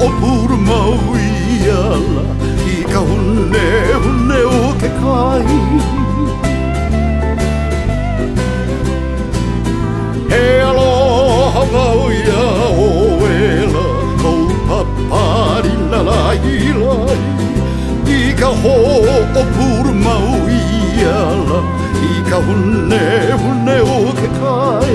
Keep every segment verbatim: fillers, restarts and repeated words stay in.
puru mauiala I ka hune hune o ke kai He aloha mau ia o ela Kau paparina lai lai I ka ho o puru mauiala I ka hune hune o ke kai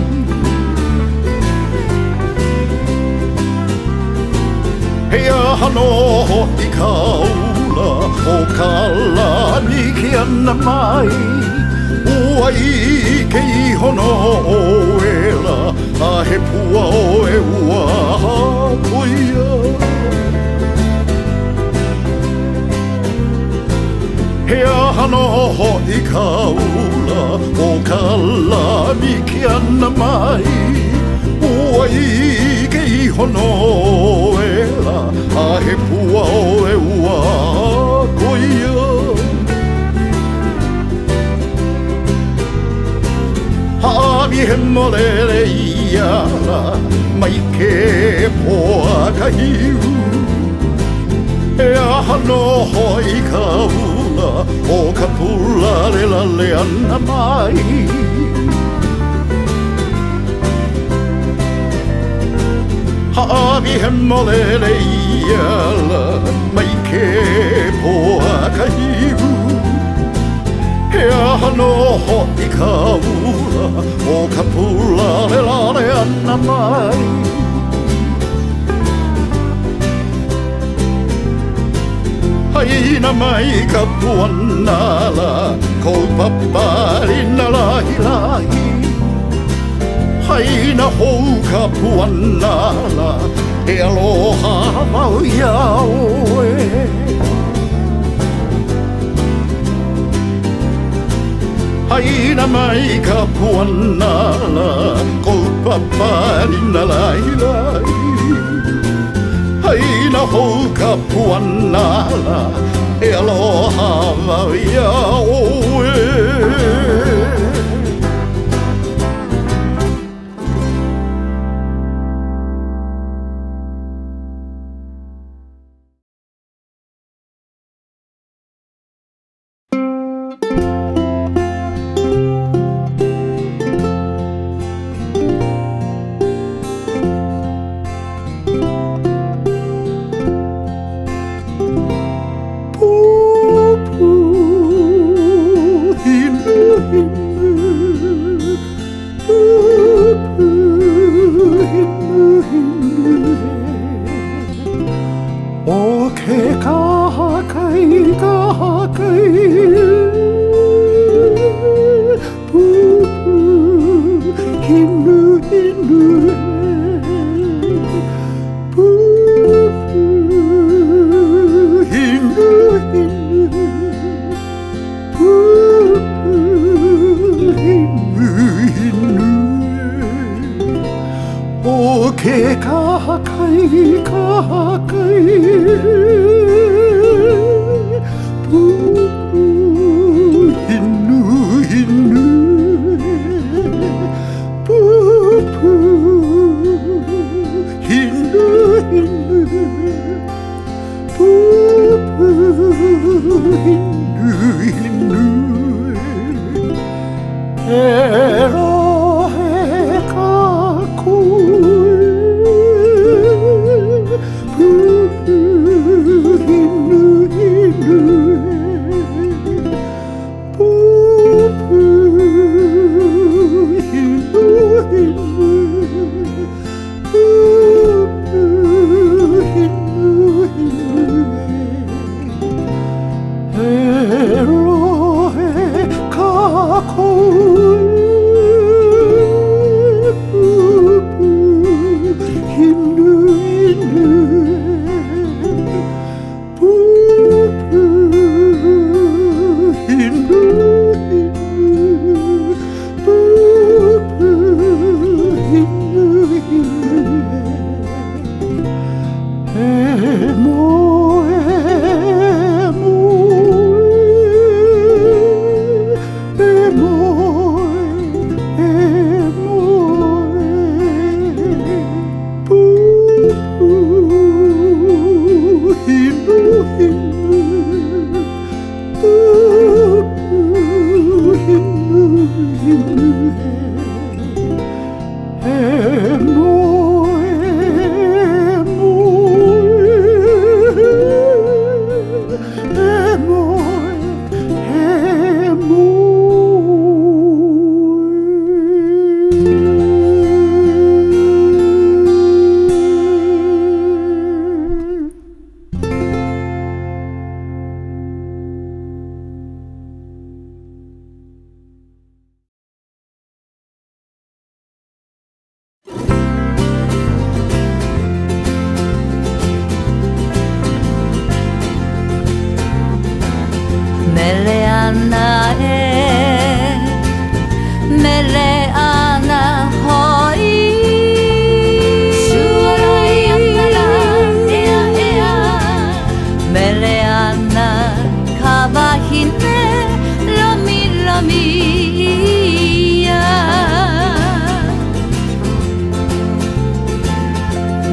He ahano I ka ula o ka lani ki ana mai Ua I ke ihono o ela A he pua o e ua hapuia He ahano I ka ula o ka lani ki ana mai Ua I ke ihono o ela A he pua o e ua hapuia Haawi he molele iala mai ke poa ka hiu E ahano hoi ka ula o ka pula le lale ana mai Haawi he molele iala mai ke poa ka hiu He ahano hoi ka ula o ka pula le lale ana mai Haina mai ka puanala ko paparina lahi lahi Haina hou ka puanala e aloha mau iaoe Haina mai ka puanala ko paparina lahi lahi Haina hou ka puanala e aloha mau iaoe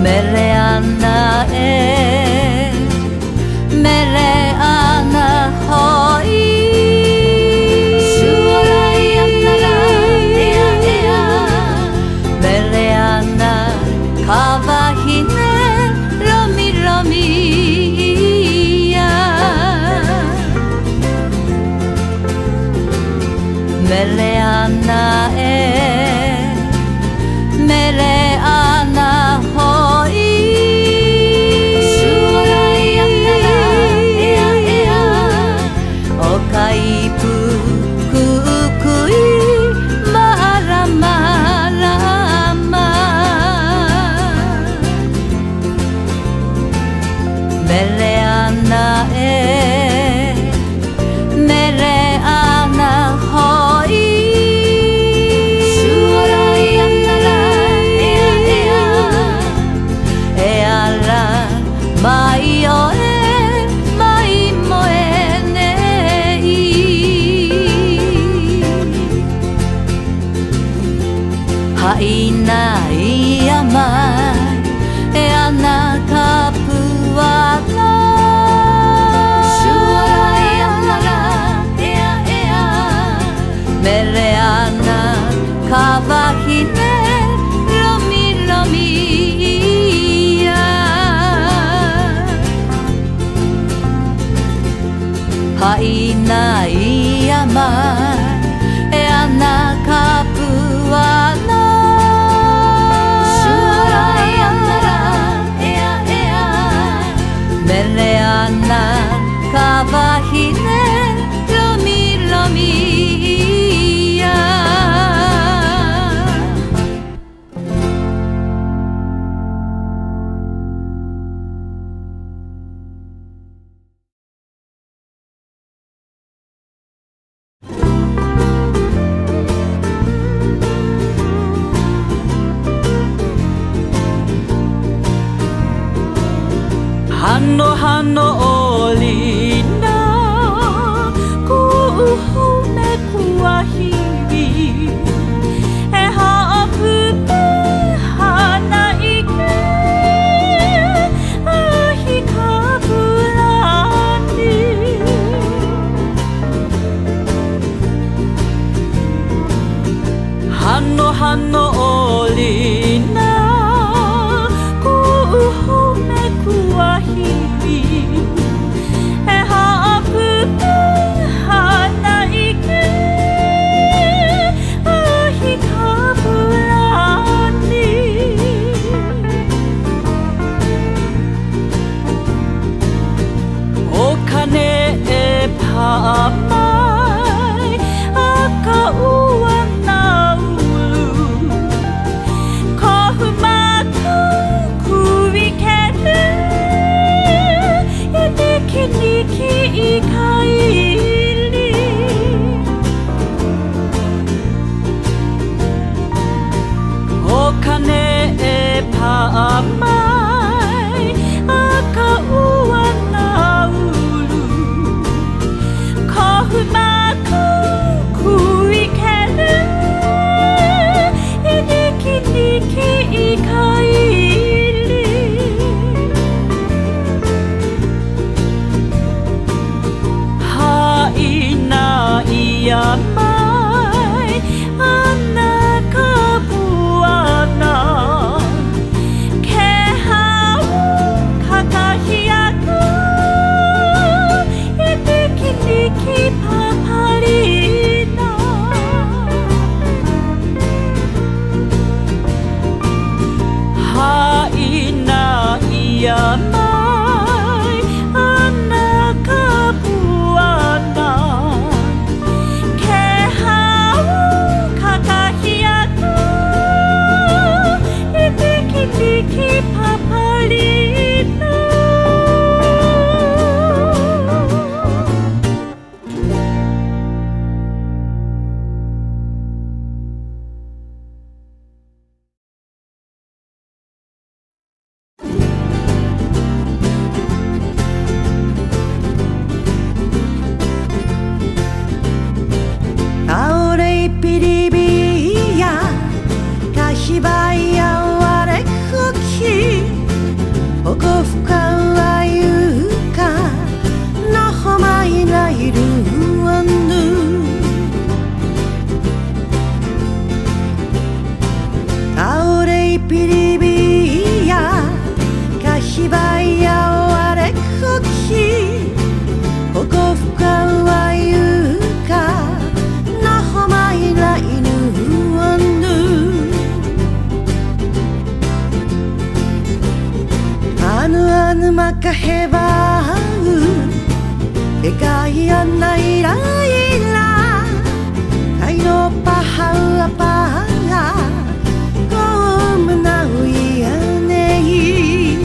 Meleana e Meleana hoi Suoraiana ea ea Meleana kawahine Romi romi ia Meleana e Meleana hoi Suoraiana ea ea Okai puku ukui Mara mara ma Meleana e Meleana hoi Mai o e, mai mo e nei Haina ia mai e ana kapuana Suoraiana ea ea Meleana kawahine romi romi Haina ia mai e ana kapuana Suoraiana ea ea Meleana kawahine romi romi ia Hano hano olina kuuhune kuahiri e haapune hana ike ahi kapulani Hano hano olina kuuhune kuahiri e haapune hana ike ahi kapulani O kane e pāmai aka ua nā ulu Kohu matu kui keru E niki niki I kaili O kane e pāmai aka ua nā ulu Kohu matu kui keru E niki niki I kaili Haina ia mai ana kapuana Ke hau kakahi aku E niki niki paparina Haina ia mai ana kapuana Ke hau kakahi aku E niki niki paparina 沼かへばうえかいやないらいらかいろぱはうあぱがこむなういやねい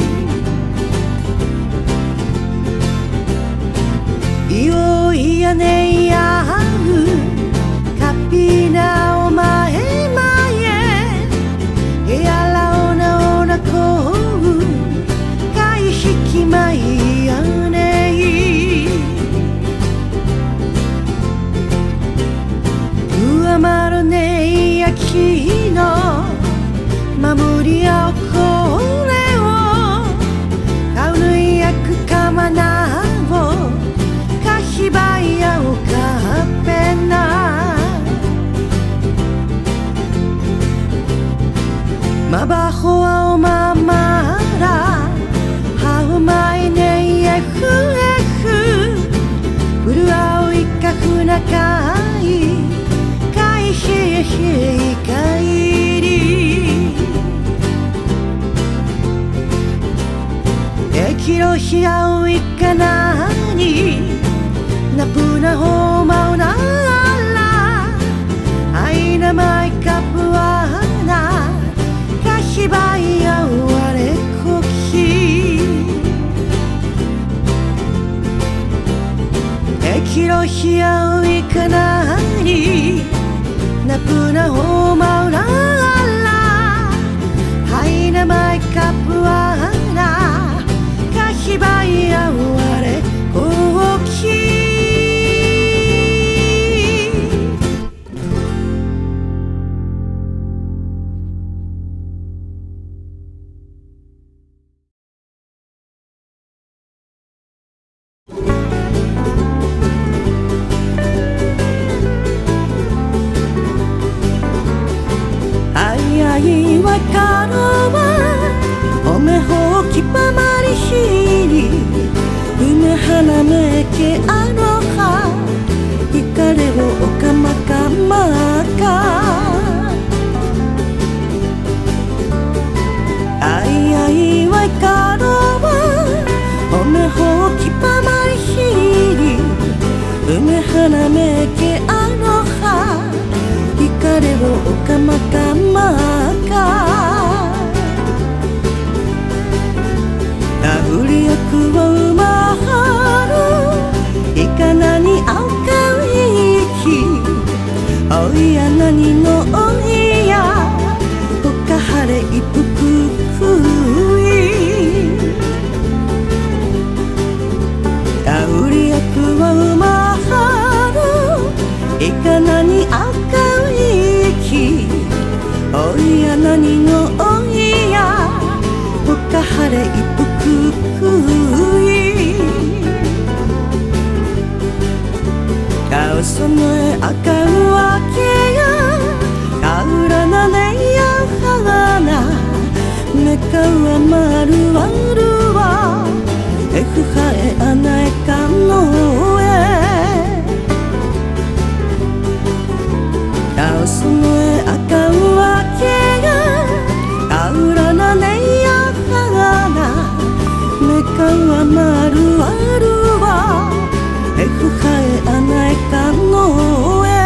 いおいやねいやうかぴなおまえまええやらおなおなこうかいひきまいやねいうわまるねいやきの守りやおこれをかうぬいやくかまなをかひばいやおかぺなまばほわおままらはうまいねいえふえふふるあおいかふなかいかいひえひえいかいりえきろひあおいかなになぷなほまうならあいなまいかぷわなかひばいやわれこきえきろひあおいかなになぷなほまうならはいなまいかぷわなかひばいやわれこき花めけあの葉いかれをおかまかまかあいあいわいかろはおめほきぱまりひりうめ花めけあの葉いかれをおかまかまかあふりやくをうまいかなにあうかういきおいやなにのおいやほかはれいぷくくいあうりやくはうまはるいかなにあうかういきおいやなにのおいやほかはれいぷくくいあうそのえあかうわけやかうらなねやはがなめかうわまるわるわえふはえあなえかのえあうそのえあかうわけやかうらなねやはがなめかうわまるわるわえふはえあないかのえ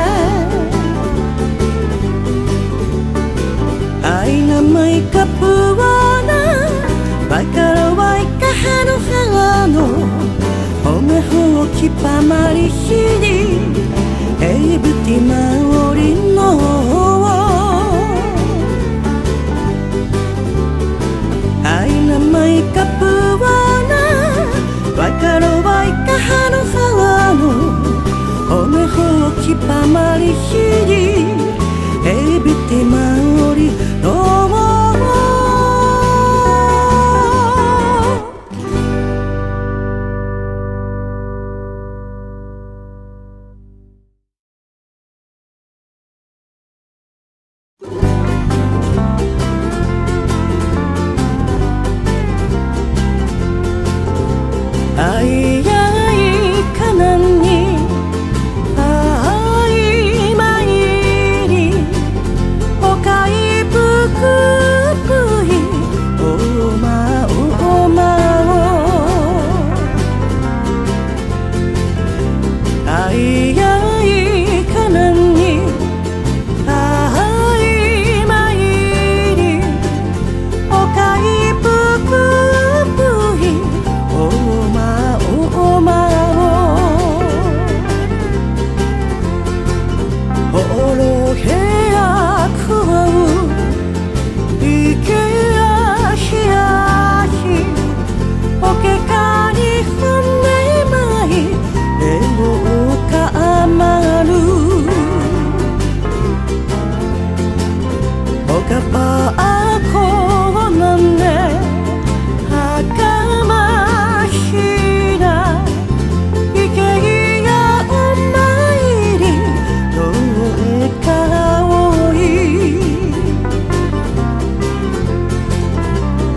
あいなまいかぷわなわからわいかはのはのおめほをきぱまりひりえいぶてまおりのあいなまいかぷわなわからわいかはのはのおめほをきぱまりひりえびてまおりのあいやいかなんにあいまい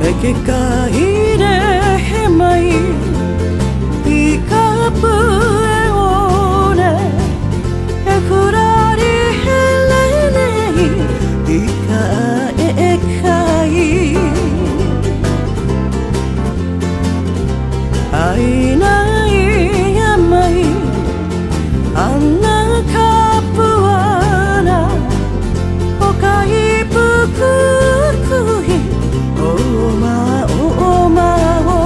Leke kaire he mai I kapu e ore E kurari he lenei I ka e e kai Aina i a mai Ana kapu ana O kai puku kui O ma o ma o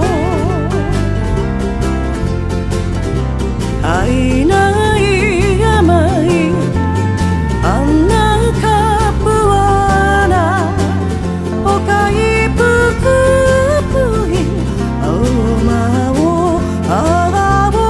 Aina i a mai Ana kapu ana O kai puku kui O ma o ara o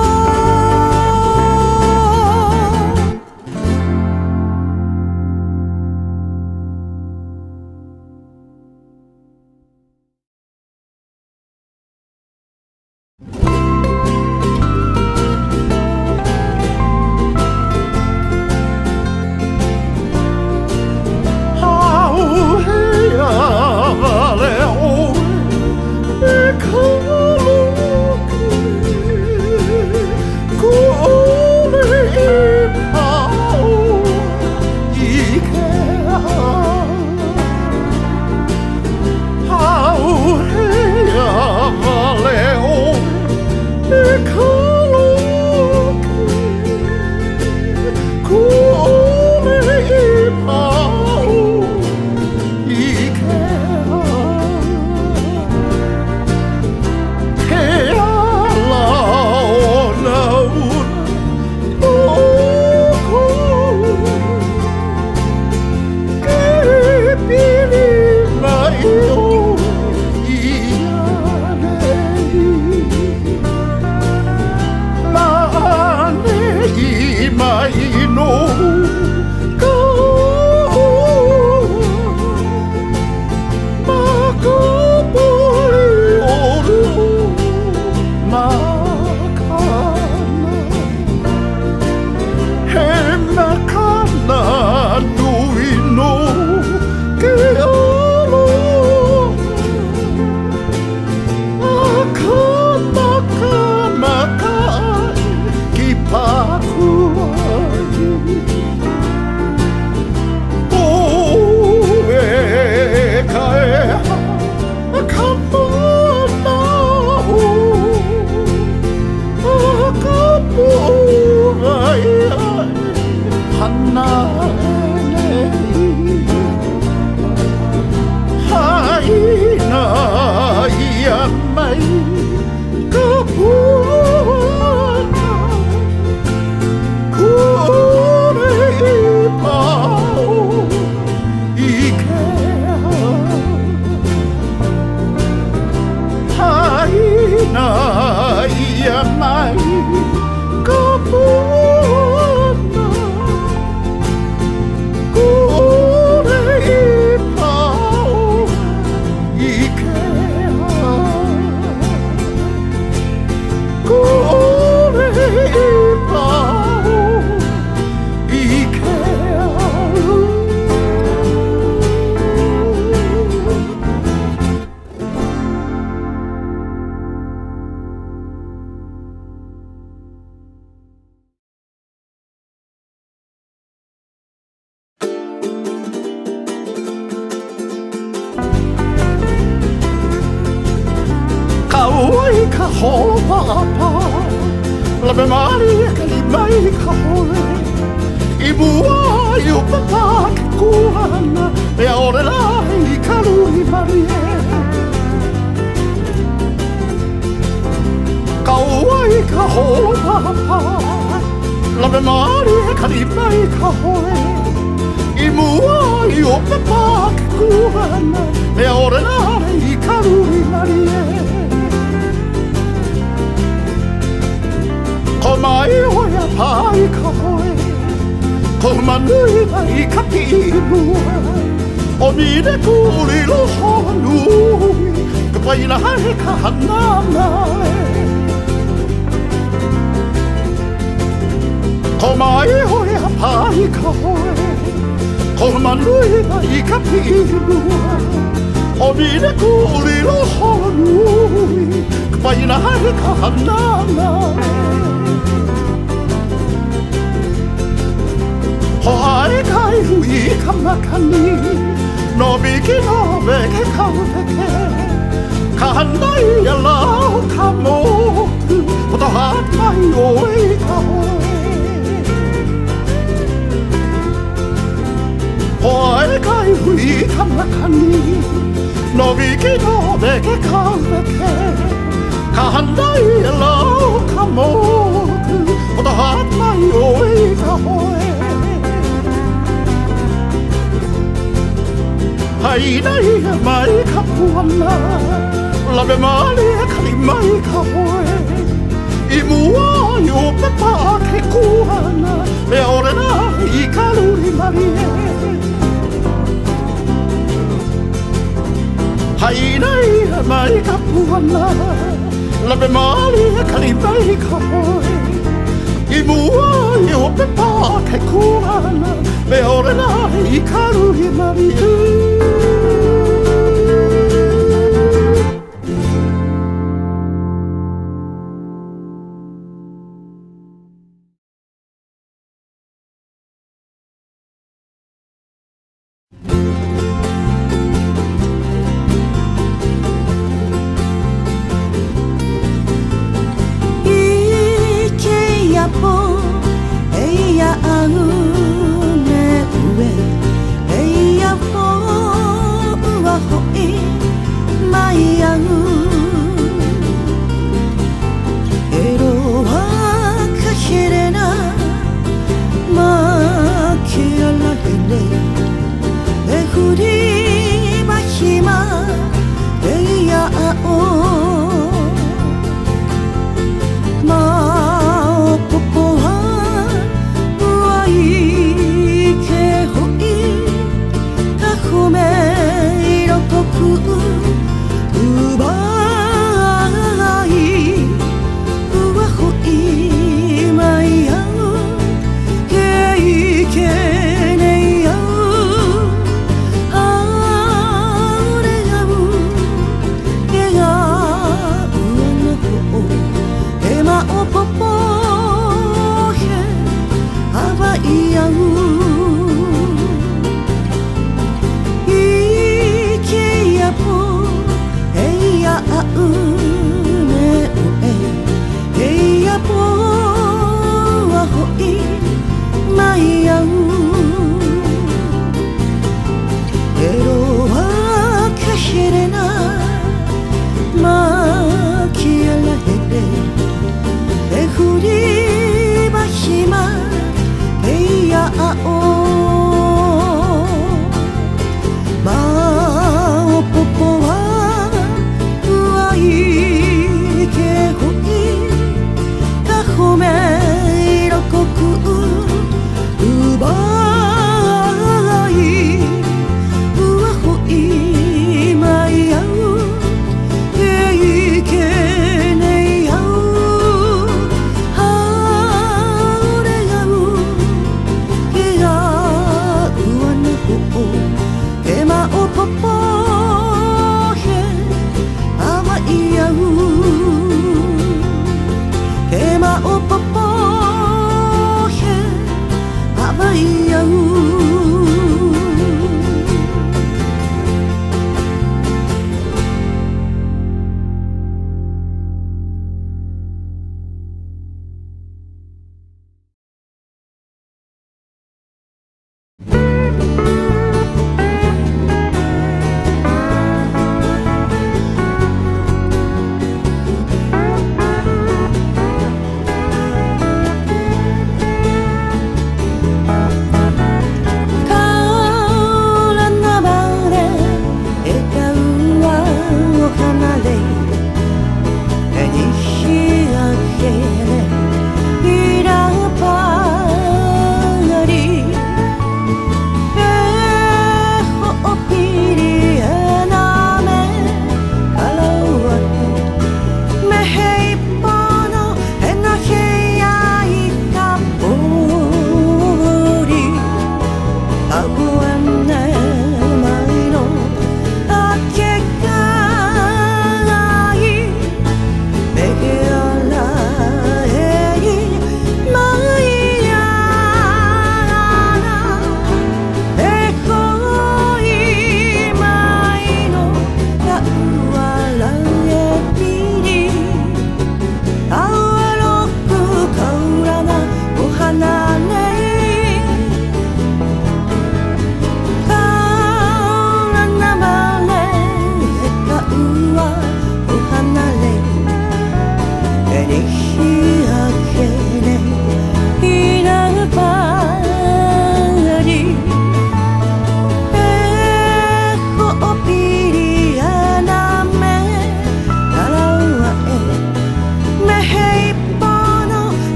ka ho papa la be mari ka li mai ka hole I bua I o papa ki kuana e ore la I ka lui marie ka oi ka ho papa la be mari ka li mai ka hole I mua I o papa ki kuana e ore la I ka lui marie Ko mai hoia pai ka hoe Ko manui mai ka pinua O mine kuri lo honui Ka paina hai ka hanana Ko mai hoia pai ka hoe Ko manui mai ka pinua O mire kuri lo honui Kapaina hai ka hanana Ho ai kai hui ka makani No biki no veke kauveke Ka hanai a lau ka motu O to hat mai oi ka hoe Ho ai kai hui ka makani No viki no veke kauveke Ka hanai a lau ka motu O to hat mai oi ka hoe Hai nei mai ka puana Lawe mali e kali mai ka hoe I mua i o pe pā ke kuana Me ore na i ka luri mari e Hai nei mai ka puana Lawe mali e kali mai ka hoe I mua i o pe pā ke kuana Me ore na i ka luri mari e Eia au me ue, eia fo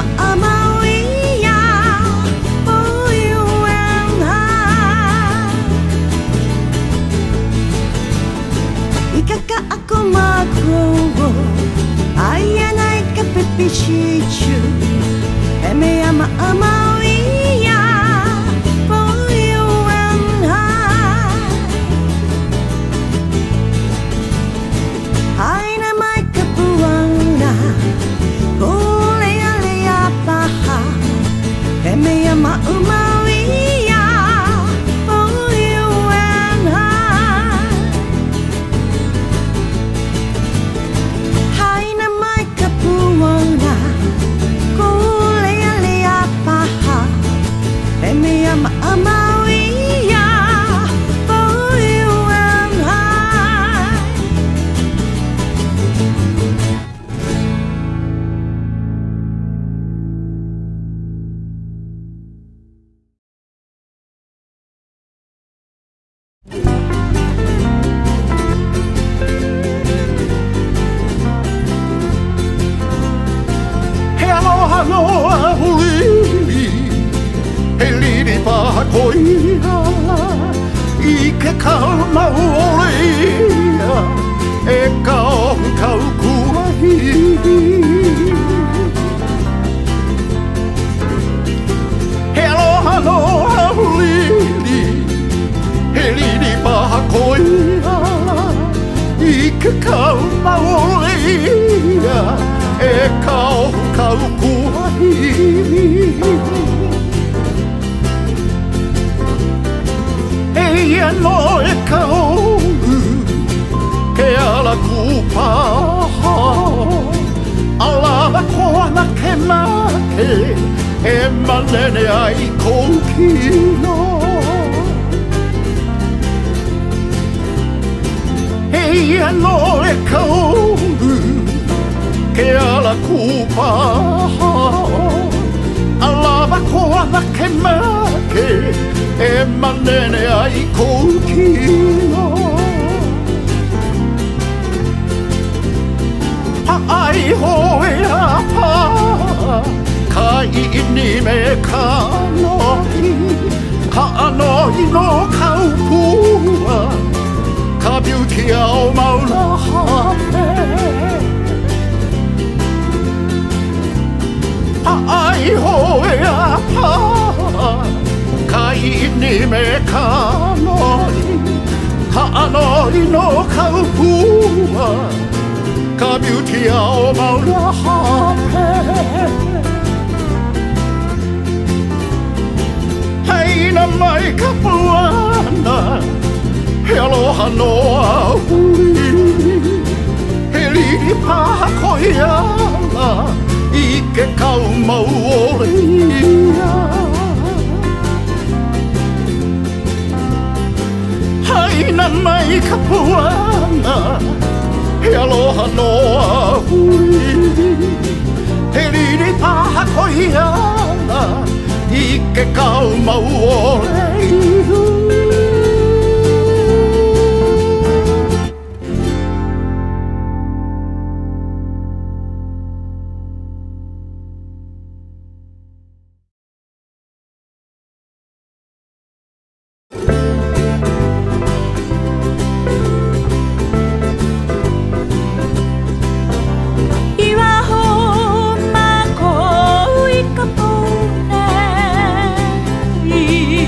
い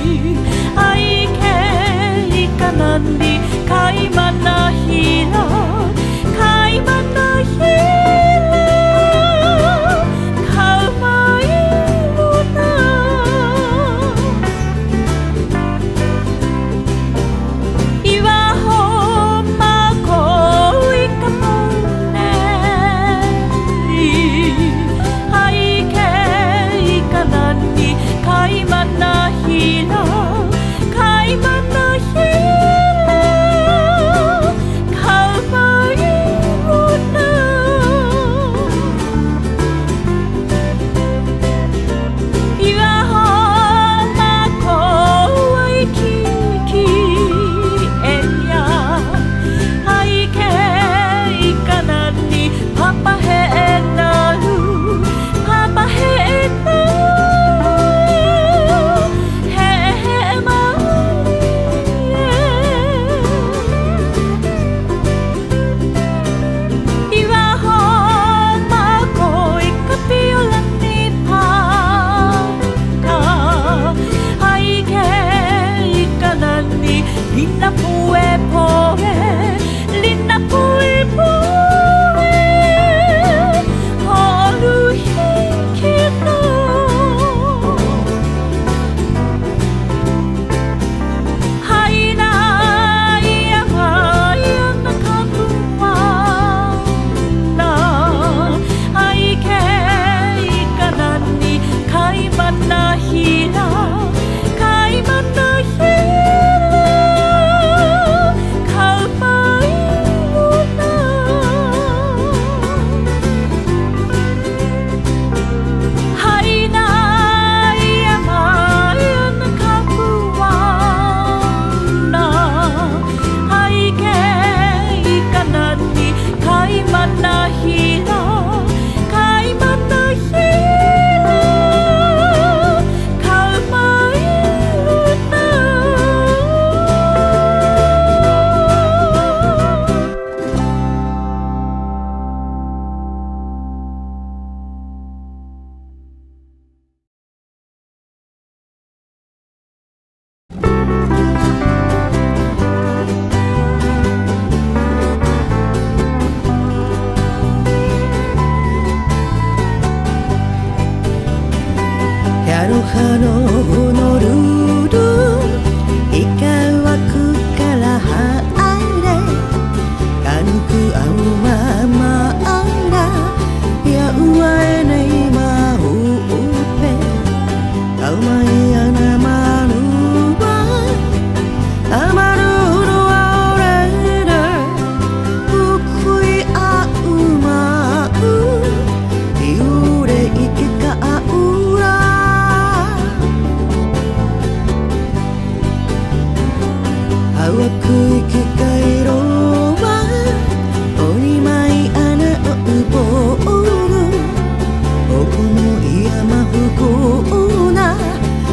「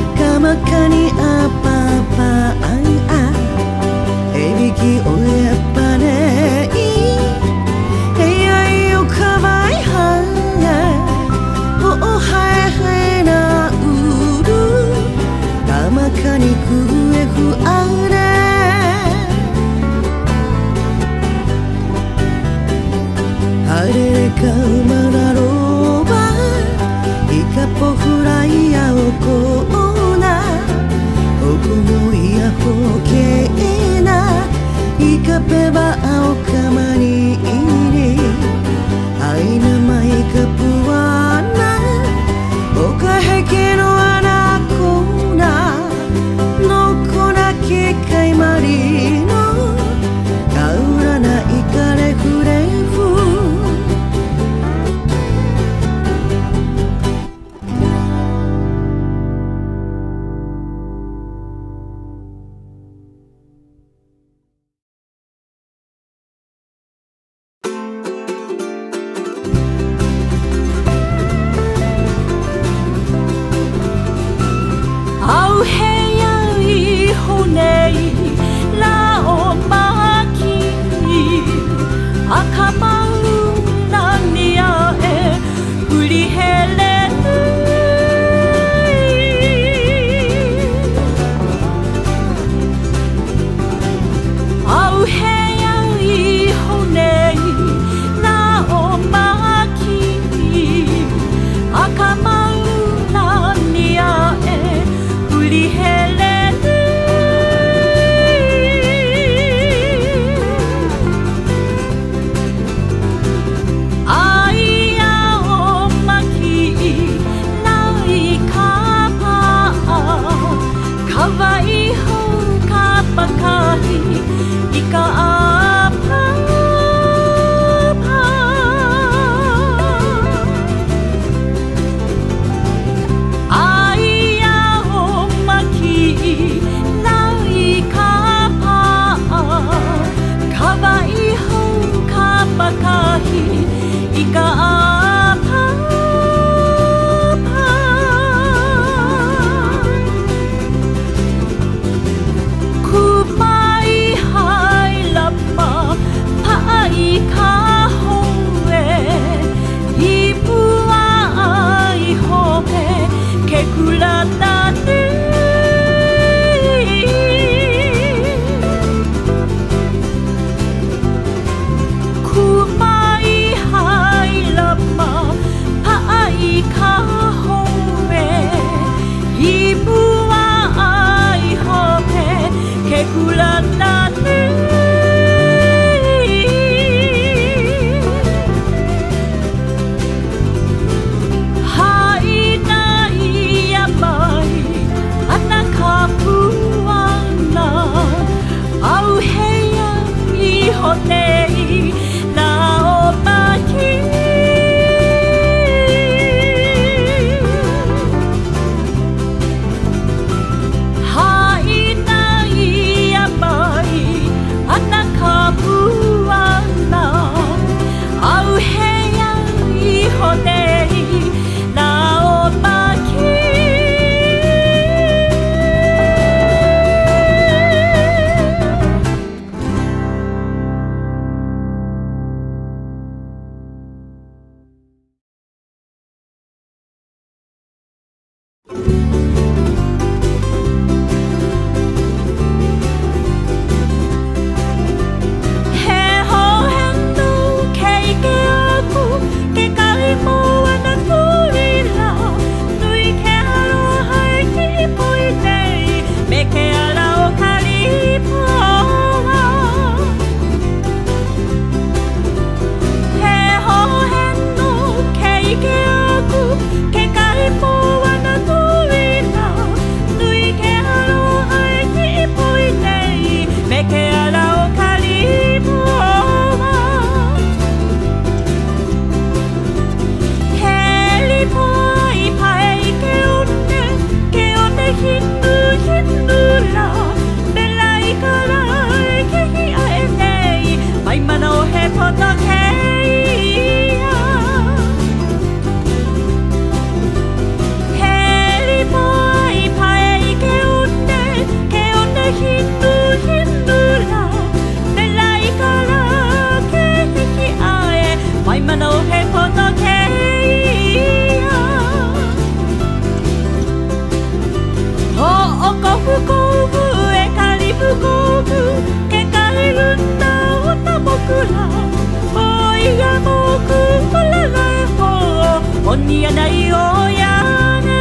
にやないおやね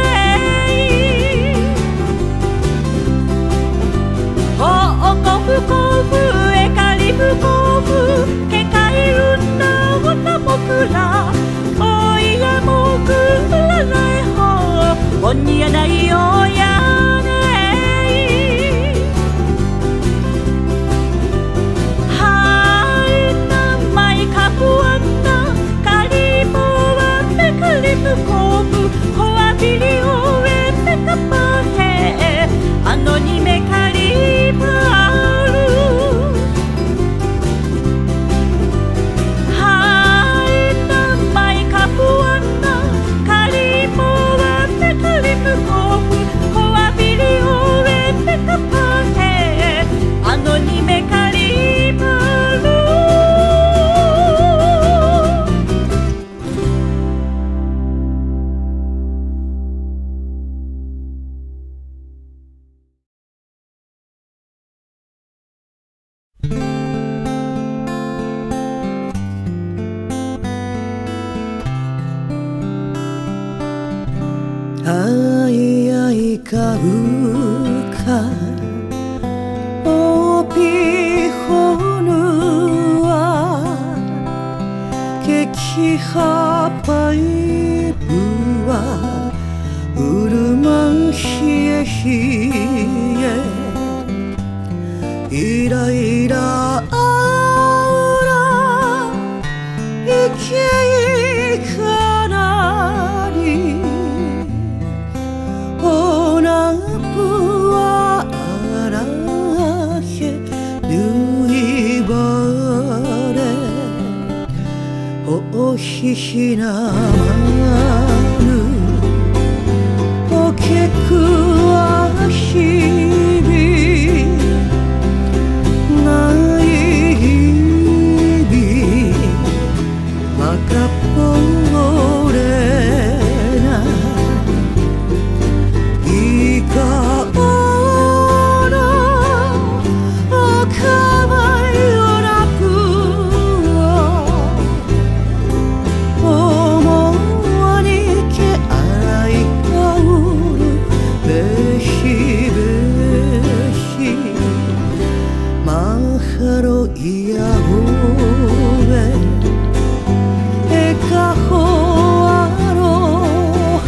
ほおこふこふえかりふこふけかいるんなわなもくらおいやもくらないほおにやないおやねはいなまいかぶわなかりぼわめかりぶこぶほわびりおえめかぱへあのにめかりばるはいなまいかぶわなかりぼわめかりぶこぶほわびりおえめかぱへあのにめかりばるあいあいかうかおぴほぬはけきはぱいぶはうるまんひえひえいらいらあらいけいかなりおなぷわあらへぬいばれおひひなまるおけくわひびないびまかぽれないかおなおかわいおなくおもわにけあらいかうるべしべしまはろいやおべえかほあろ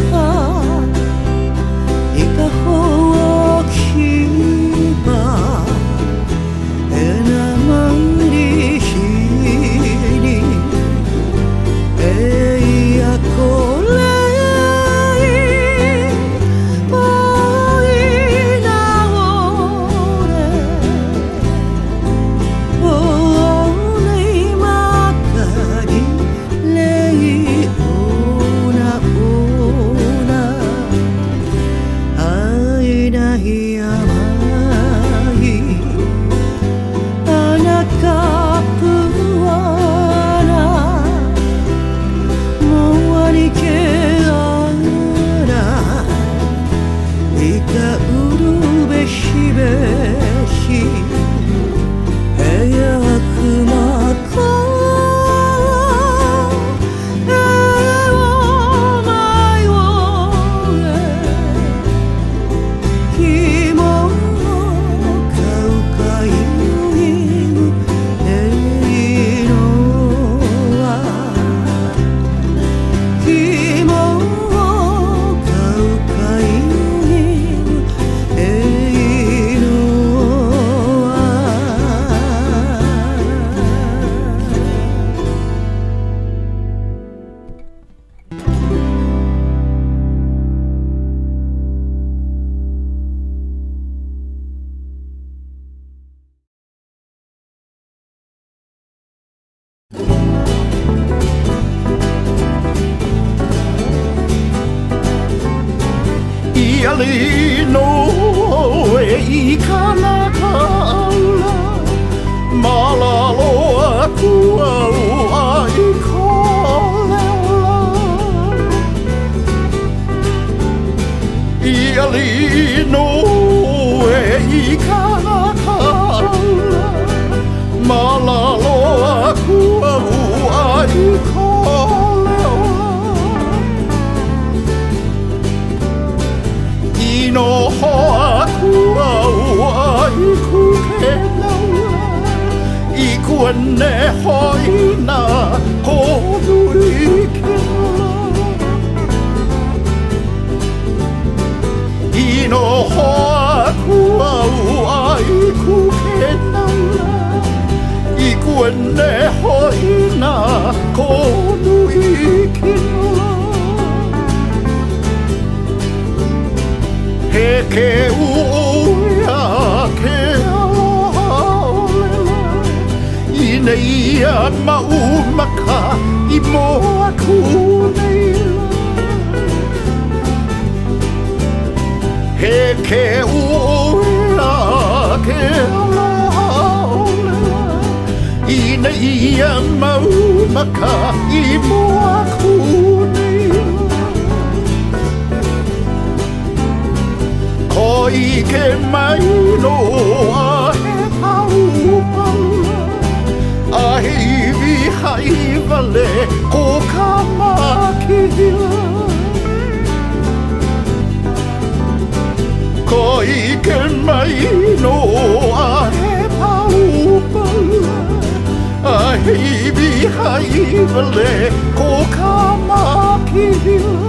はいかほきばえなまりひにえいやこれおいなおれおねいまかりれいおなおなあいないやまいあなかぷわなもわりけあらいかうるべしべしえやくまかえおまいおえきもかうかいぬえいのはきもかうかいぬえいのはやりのえいかなからまらろあくわうあいこれらやりのえいかなからまらろあくわうあいこれ ai ku ke laua I kuane hoina ko nui ke I no hoa ku au ai ku ke laua I kuane hoina ko nui ke He ke uia ke aloha olela I nei a maumaka I moa ku neila He ke uia ke aloha olela I nei a maumaka I moa ku neila Koi ke mai no a he paupala A he iwi haivale ko ka makihila Koi ke mai no a he paupala A he iwi haivale ko ka makihila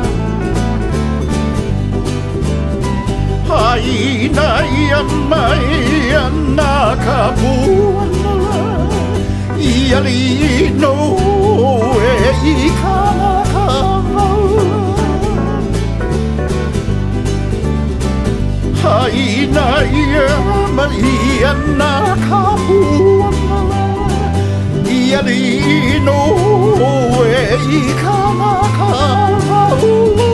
Haina ia mai ana ka puana Ia li no e I kana ka maua Haina ia mai ana ka puana Ia li no e I kana ka maua